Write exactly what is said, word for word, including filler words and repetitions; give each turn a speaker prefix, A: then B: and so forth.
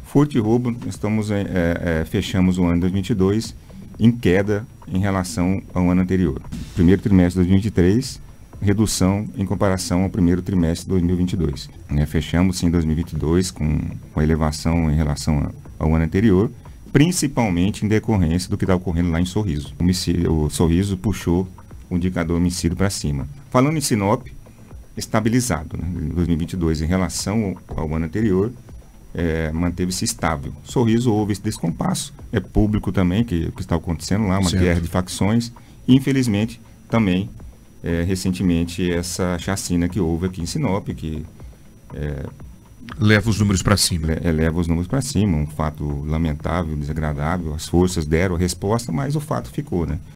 A: Furto e roubo, estamos, é, é, fechamos o ano de dois mil e vinte e dois em queda em relação ao ano anterior. Primeiro trimestre de dois mil e vinte e três, redução em comparação ao primeiro trimestre de dois mil e vinte e dois. É, fechamos sim dois mil e vinte e dois com, com a elevação em relação ao ano anterior, principalmente em decorrência do que está ocorrendo lá em Sorriso. O, homicídio, o Sorriso puxou o indicador homicídio para cima. Falando em Sinop, estabilizado, né? Em dois mil e vinte e dois, em relação ao, ao ano anterior, é, manteve-se estável. Sorriso houve esse descompasso, é público também que, que está acontecendo lá, uma
B: Certo.
A: guerra de facções, e infelizmente também, é, recentemente, essa chacina que houve aqui em Sinop, que é,
B: leva os números para cima.
A: É, leva os números para cima, um fato lamentável, desagradável, as forças deram a resposta, mas o fato ficou, né?